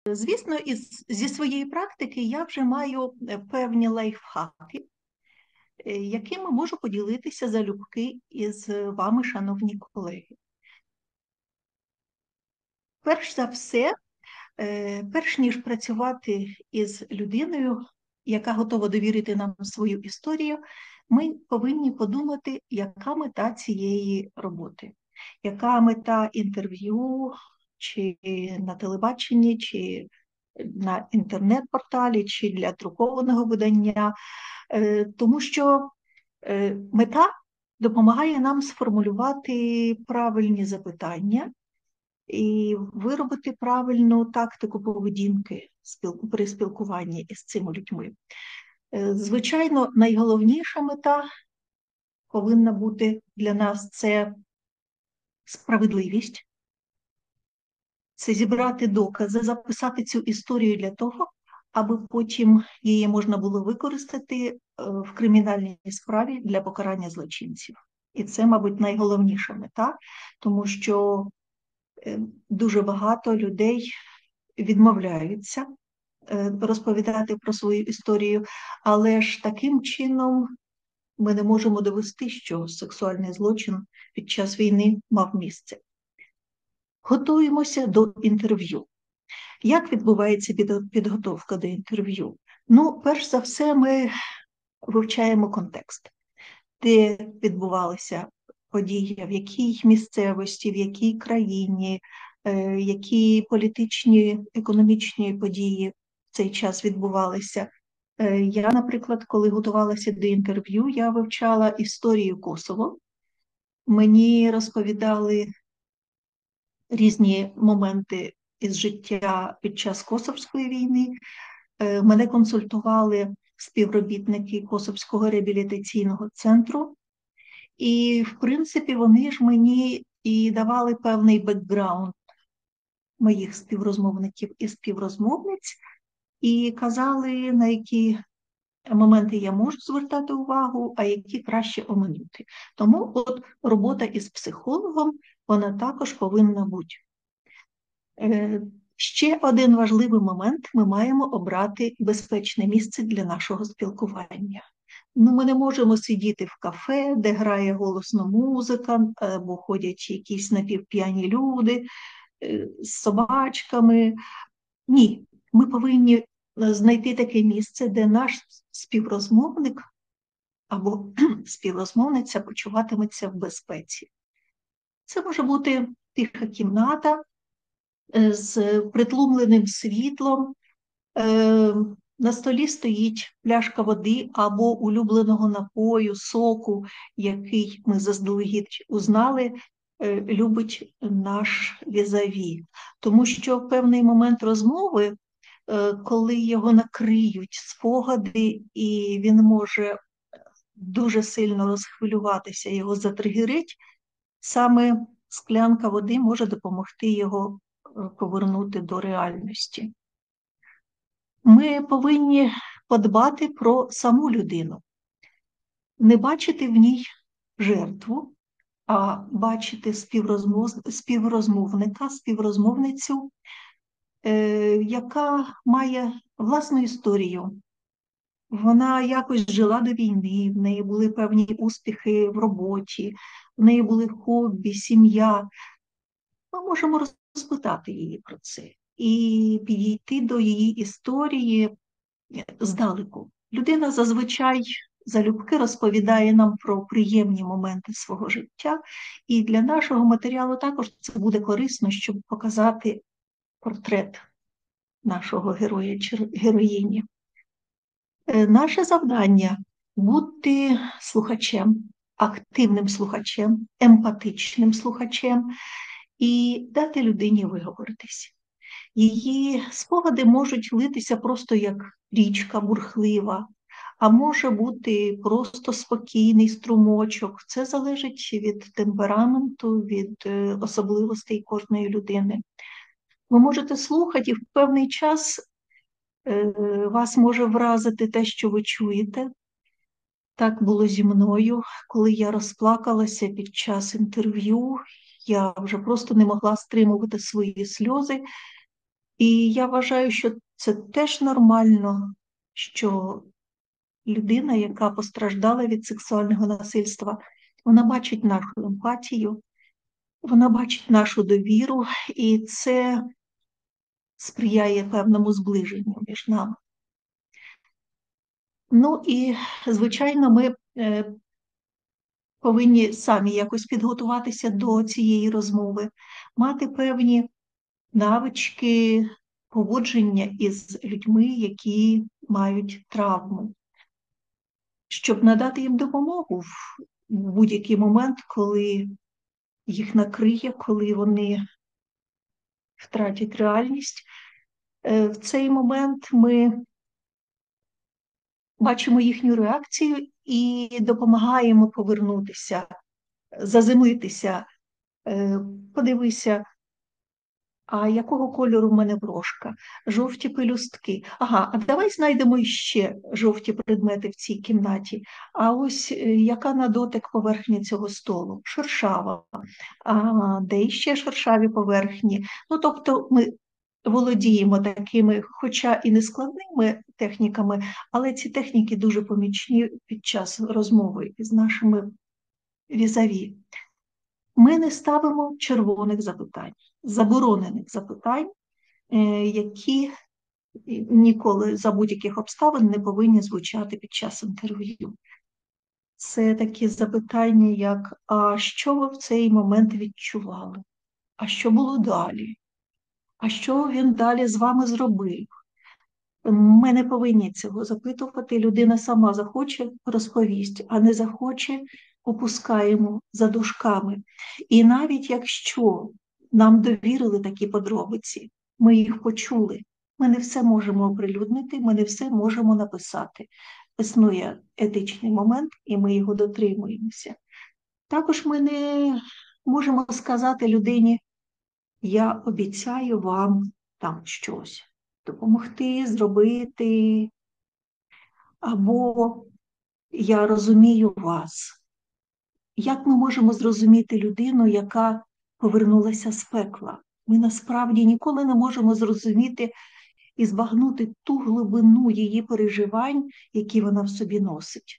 Звісно, зі своєї практики я вже маю певні лайфхаки, якими можу поділитися залюбки із вами, шановні колеги. Перш за все, перш ніж працювати із людиною, яка готова довірити нам свою історію, ми повинні подумати, яка мета цієї роботи, яка мета інтерв'ю, чи на телебаченні, чи на інтернет-порталі, чи для друкованого видання, тому що мета допомагає нам сформулювати правильні запитання і виробити правильну тактику поведінки при спілкуванні із цими людьми. Звичайно, найголовніша мета повинна бути для нас – це справедливість, це зібрати докази, записати цю історію для того, аби потім її можна було використати в кримінальній справі для покарання злочинців. І це, мабуть, найголовніша мета, тому що дуже багато людей відмовляються розповідати про свою історію, але ж таким чином ми не можемо довести, що сексуальний злочин під час війни мав місце. Готуємося до інтерв'ю. Як відбувається підготовка до інтерв'ю? Ну, перш за все, ми вивчаємо контекст, де відбувалися події, в якій місцевості, в якій країні, які політичні, економічні події в цей час відбувалися. Я, наприклад, коли готувалася до інтерв'ю, я вивчала історію Косово. Мені розповідали різні моменти із життя під час Косовської війни. Мене консультували співробітники Косовського реабілітаційного центру. І, в принципі, вони ж мені і давали певний бекграунд моїх співрозмовників і співрозмовниць, і казали, на які моменти я можу звертати увагу, а які краще оминути. Тому от робота із психологом, вона також повинна бути. Ще один важливий момент – ми маємо обрати безпечне місце для нашого спілкування. Ми не можемо сидіти в кафе, де грає голосна музика, або ходять якісь напівп'яні люди з собачками. Ні, ми повинні знайти таке місце, де наш співрозмовник або співрозмовниця почуватиметься в безпеці. Це може бути тиха кімната з притлумленим світлом, на столі стоїть пляшка води або улюбленого напою, соку, який ми заздалегідь узнали, любить наш візаві. Тому що в певний момент розмови, коли його накриють спогади, і він може дуже сильно розхвилюватися, його затригерить, саме склянка води може допомогти його повернути до реальності. Ми повинні подбати про саму людину, не бачити в ній жертву, а бачити співрозмовника, співрозмовницю, яка має власну історію. Вона якось жила до війни, в неї були певні успіхи в роботі, в неї були хобі, сім'я. Ми можемо розпитати її про це і підійти до її історії здалеку. Людина зазвичай залюбки розповідає нам про приємні моменти свого життя, і для нашого матеріалу також це буде корисно, щоб показати портрет нашого героя чи героїні. Наше завдання – бути слухачем, активним слухачем, емпатичним слухачем і дати людині виговоритись. Її спогади можуть литися просто як річка бурхлива, а може бути просто спокійний струмочок. Це залежить від темпераменту, від особливостей кожної людини. Ви можете слухати, і в певний час вас може вразити те, що ви чуєте. Так було зі мною, коли я розплакалася під час інтерв'ю. Я вже просто не могла стримувати свої сльози. І я вважаю, що це теж нормально, що людина, яка постраждала від сексуального насильства, вона бачить нашу емпатію, вона бачить нашу довіру, і це сприяє певному зближенню між нами. Ну і, звичайно, ми повинні самі якось підготуватися до цієї розмови, мати певні навички поводження із людьми, які мають травму, щоб надати їм допомогу в будь-який момент, коли їх накриє, коли вони втратять реальність. В цей момент ми бачимо їхню реакцію і допомагаємо повернутися, заземлитися. Подивися, а якого кольору в мене брошка? Жовті пелюстки. Ага, а давай знайдемо ще жовті предмети в цій кімнаті. А ось яка на дотик поверхня цього столу? Шершава. А де ще шершаві поверхні? Ну, тобто ми володіємо такими, хоча і нескладними техніками, але ці техніки дуже помічні під час розмови із нашими візаві. Ми не ставимо червоних запитань, заборонених запитань, які ніколи за будь-яких обставин не повинні звучати під час інтерв'ю. Це такі запитання, як «А що ви в цей момент відчували? А що було далі? А що він далі з вами зробив?» Ми не повинні цього запитувати. Людина сама захоче, розповість, а не захоче, опускаємо за дужками. І навіть якщо нам довірили такі подробиці, ми їх почули, ми не все можемо оприлюднити, ми не все можемо написати. Існує етичний момент, і ми його дотримуємося. Також ми не можемо сказати людині: «Я обіцяю вам там щось допомогти, зробити», або «Я розумію вас». Як ми можемо зрозуміти людину, яка повернулася з пекла? Ми насправді ніколи не можемо зрозуміти і збагнути ту глибину її переживань, які вона в собі носить.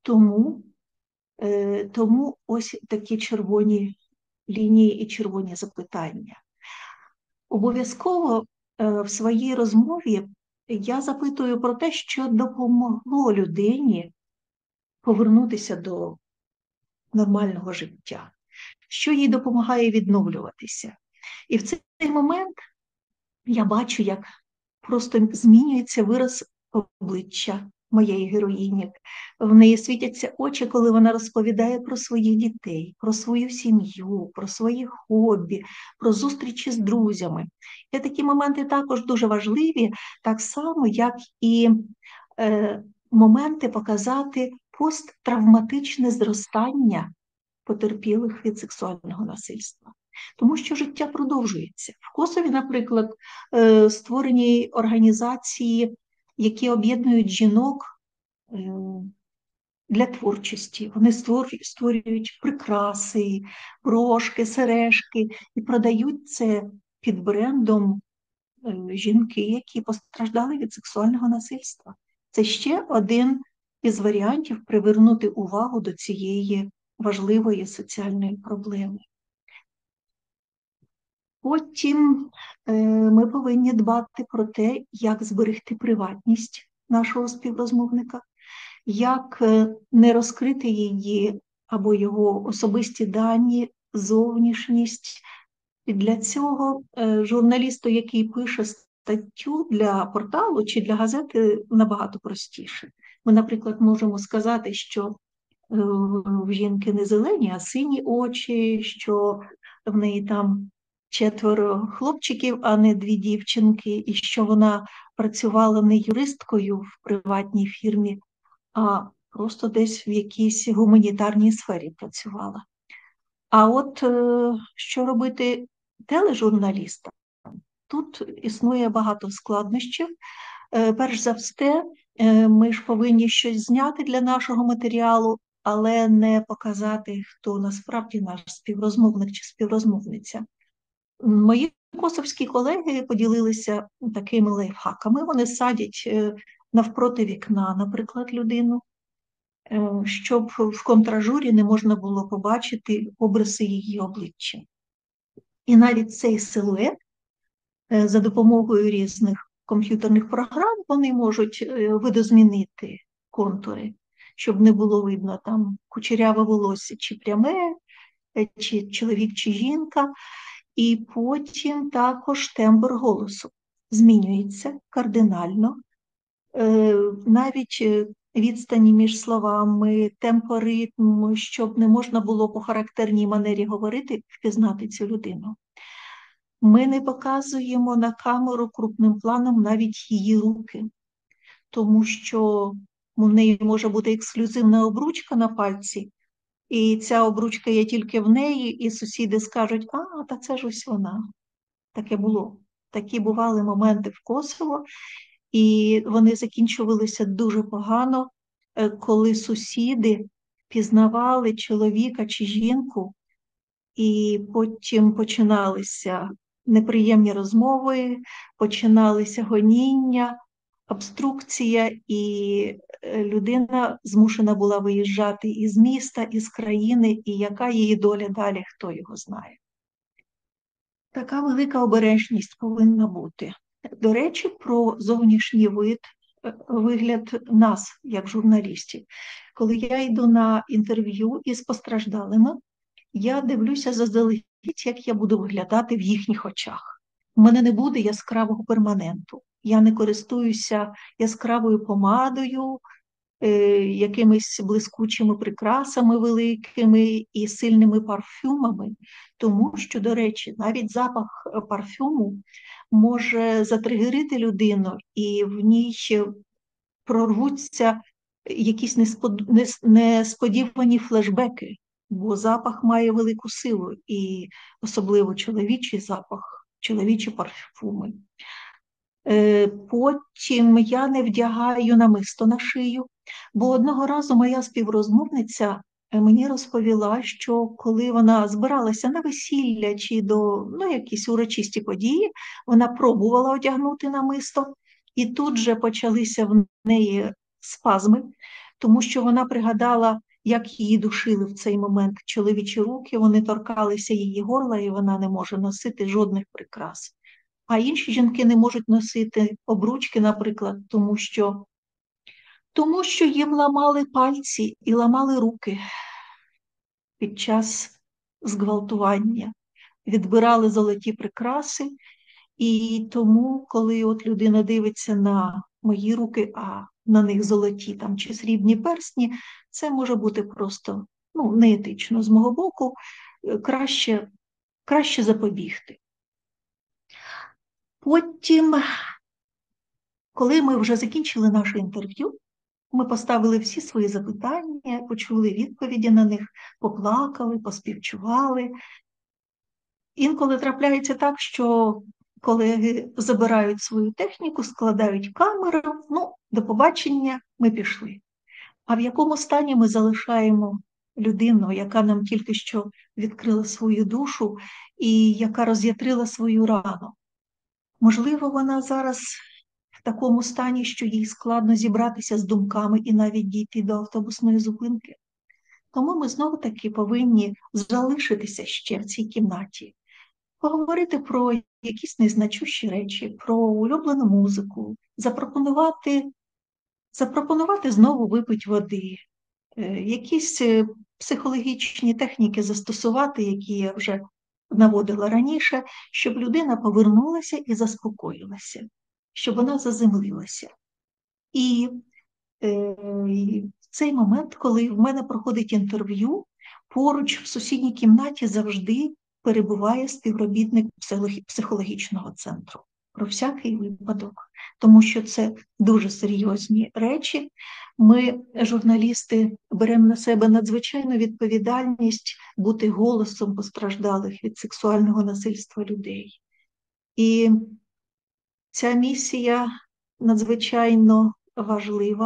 Тому ось такі червоні лінії і червоні запитання. Обов'язково в своїй розмові я запитую про те, що допомогло людині повернутися до нормального життя, що їй допомагає відновлюватися. І в цей момент я бачу, як просто змінюється вираз обличчя моєї героїні. В неї світяться очі, коли вона розповідає про своїх дітей, про свою сім'ю, про свої хобі, про зустрічі з друзями. І такі моменти також дуже важливі, так само, як і моменти показати посттравматичне зростання потерпілих від сексуального насильства. Тому що життя продовжується. В Косові, наприклад, створені організації, які об'єднують жінок для творчості. Вони створюють прикраси, брошки, сережки і продають це під брендом жінки, які постраждали від сексуального насильства. Це ще один із варіантів привернути увагу до цієї важливої соціальної проблеми. Потім ми повинні дбати про те, як зберегти приватність нашого співрозмовника, як не розкрити її або його особисті дані, зовнішність. І для цього журналісту, який пише статтю для порталу чи для газети, набагато простіше. Ми, наприклад, можемо сказати, що в жінки не зелені, а сині очі, що в неї там 4 хлопчиків, а не 2 дівчинки, і що вона працювала не юристкою в приватній фірмі, а просто десь в якійсь гуманітарній сфері працювала. А от що робити тележурналістам? Тут існує багато складнощів. Перш за все, ми ж повинні щось зняти для нашого матеріалу, але не показати, хто насправді наш співрозмовник чи співрозмовниця. Мої Косовські колеги поділилися такими лайфхаками. Вони садять навпроти вікна, наприклад, людину, щоб в контражурі не можна було побачити обриси її обличчя. І навіть цей силует за допомогою різних комп'ютерних програм вони можуть видозмінити контури, щоб не було видно там кучеряве волосся чи пряме, чи чоловік, чи жінка. І потім також тембр голосу змінюється кардинально. Навіть відстані між словами, темпоритм, щоб не можна було по характерній манері говорити, впізнати цю людину. Ми не показуємо на камеру крупним планом навіть її руки, тому що у неї може бути ексклюзивна обручка на пальці, і ця обручка є тільки в неї, і сусіди скажуть, та це ж ось вона. Таке було. Такі бували моменти в Косово, і вони закінчувалися дуже погано, коли сусіди пізнавали чоловіка чи жінку, і потім починалися неприємні розмови, починалися гоніння, обструкція, і людина змушена була виїжджати із міста, із країни, і яка її доля далі, хто його знає. Така велика обережність повинна бути. До речі, про зовнішній вигляд нас, як журналістів. Коли я йду на інтерв'ю із постраждалими, я дивлюся заздалегідь, як я буду виглядати в їхніх очах. У мене не буде яскравого перманенту. Я не користуюся яскравою помадою, якимись блискучими прикрасами великими і сильними парфюмами, тому що, до речі, навіть запах парфюму може затригерити людину, і в ній прорвуться якісь несподівані флешбеки, бо запах має велику силу, і особливо чоловічий запах, чоловічі парфюми. Потім я не вдягаю намисто на шию, бо одного разу моя співрозмовниця мені розповіла, що коли вона збиралася на весілля чи до якісь урочисті події, вона пробувала одягнути намисто, і тут же почалися в неї спазми, тому що вона пригадала, як її душили в цей момент чоловічі руки, вони торкалися її горла, і вона не може носити жодних прикрас. А інші жінки не можуть носити обручки, наприклад, тому що їм ламали пальці і ламали руки під час зґвалтування, відбирали золоті прикраси, і тому, коли от людина дивиться на мої руки, а на них золоті там, чи срібні персні, це може бути просто неетично з мого боку, краще запобігти. Потім, коли ми вже закінчили наше інтерв'ю, ми поставили всі свої запитання, почули відповіді на них, поплакали, поспівчували. Інколи трапляється так, що колеги забирають свою техніку, складають камеру, до побачення, ми пішли. А в якому стані ми залишаємо людину, яка нам тільки що відкрила свою душу і яка роз'ятрила свою рану? Можливо, вона зараз в такому стані, що їй складно зібратися з думками і навіть дійти до автобусної зупинки. Тому ми знову-таки повинні залишитися ще в цій кімнаті, поговорити про якісь незначущі речі, про улюблену музику, запропонувати знову випити води, якісь психологічні техніки застосувати, які я вже наводила раніше, щоб людина повернулася і заспокоїлася, щоб вона заземлилася. І в цей момент, коли в мене проходить інтерв'ю, поруч в сусідній кімнаті завжди перебуває співробітник психологічного центру. Про всякий випадок, тому що це дуже серйозні речі. Ми, журналісти, беремо на себе надзвичайну відповідальність бути голосом постраждалих від сексуального насильства людей. І ця місія надзвичайно важлива,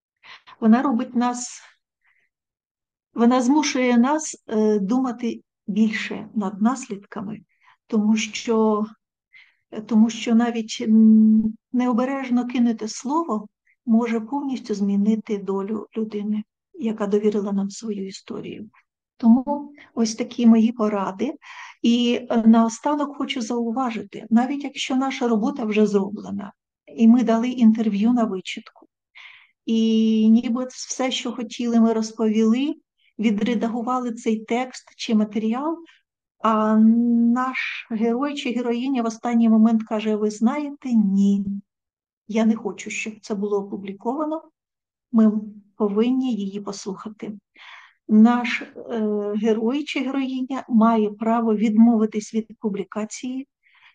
вона змушує нас думати більше над наслідками, тому що, тому що навіть необережно кинути слово може повністю змінити долю людини, яка довірила нам свою історію. Тому ось такі мої поради. І наостанок хочу зауважити, навіть якщо наша робота вже зроблена, і ми дали інтерв'ю на вичитку, і ніби все, що хотіли, ми розповіли, відредагували цей текст чи матеріал, а наш герой чи героїня в останній момент каже: ви знаєте, ні, я не хочу, щоб це було опубліковано, ми повинні її послухати. Наш герой чи героїня має право відмовитись від публікації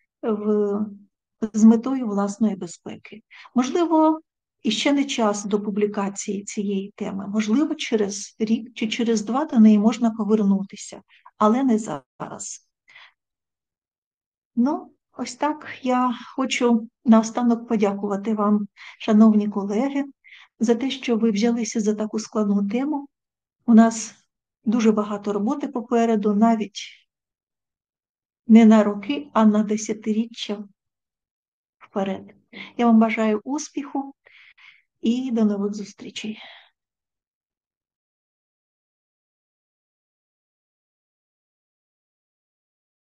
з метою власної безпеки. Можливо, іще не час до публікації цієї теми, можливо, через рік чи через 2 до неї можна повернутися, але не зараз. Ну, ось так я хочу наостанок подякувати вам, шановні колеги, за те, що ви взялися за таку складну тему. У нас дуже багато роботи попереду, навіть не на роки, а на десятиріччя вперед. Я вам бажаю успіху і до нових зустрічей.